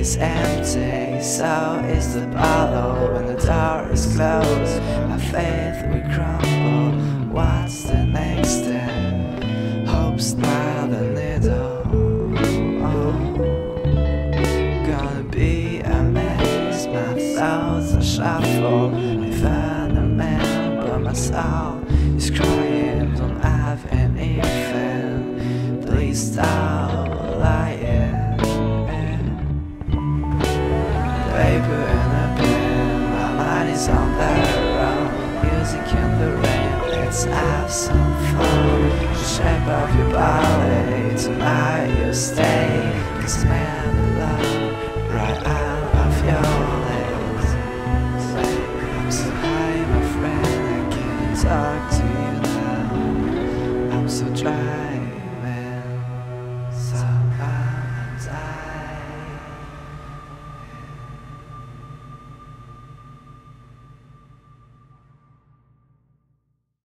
is empty, so is the bottle. When the door is closed, my faith will crumble. What's the next step? Hope's not a needle. Gonna be a mess, my thoughts are shuffled. If I remember my soul is crying, don't have anything. Please stop lying. Paper and a pen, my mind is on the road. Music in the rain, let's have some fun. The shape of your body, tonight you stay, 'cause man love